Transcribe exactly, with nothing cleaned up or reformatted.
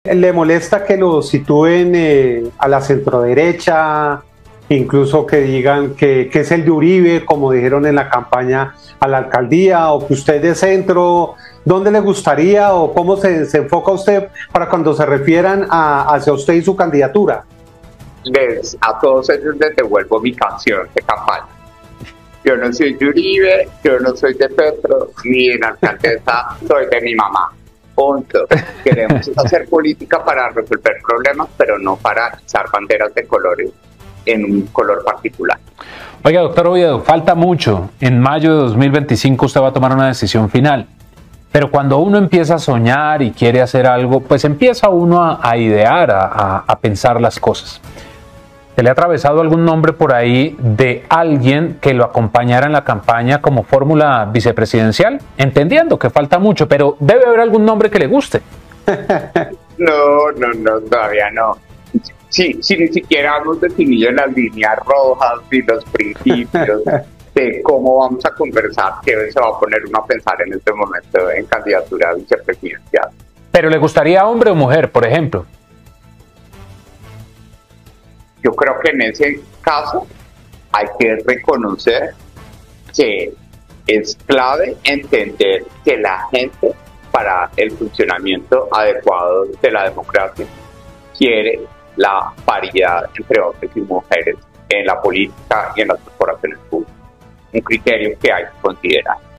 ¿Le molesta que lo sitúen eh, a la centroderecha, incluso que digan que, que es el de Uribe, como dijeron en la campaña a la alcaldía, o que usted es de centro? ¿Dónde le gustaría o cómo se, se enfoca usted para cuando se refieran a, hacia usted y su candidatura? Les, a todos ellos les devuelvo mi canción de campaña. Yo no soy de Uribe, yo no soy de Petro, ni de la alcaldesa, soy de mi mamá. Punto. Queremos hacer política para resolver problemas, pero no para izar banderas de colores en un color particular. Oiga, doctor Oviedo, falta mucho. En mayo de dos mil veinticinco usted va a tomar una decisión final. Pero cuando uno empieza a soñar y quiere hacer algo, pues empieza uno a, a idear, a, a, a pensar las cosas. ¿Se le ha atravesado algún nombre por ahí de alguien que lo acompañara en la campaña como fórmula vicepresidencial? Entendiendo que falta mucho, pero debe haber algún nombre que le guste. No, no, no, todavía no. Si, si ni siquiera hemos definido las líneas rojas y los principios de cómo vamos a conversar, que se va a poner uno a pensar en este momento en candidatura vicepresidencial. ¿Pero le gustaría hombre o mujer, por ejemplo? Yo creo que en ese caso hay que reconocer que es clave entender que la gente, para el funcionamiento adecuado de la democracia, quiere la paridad entre hombres y mujeres en la política y en las corporaciones públicas. Un criterio que hay que considerar.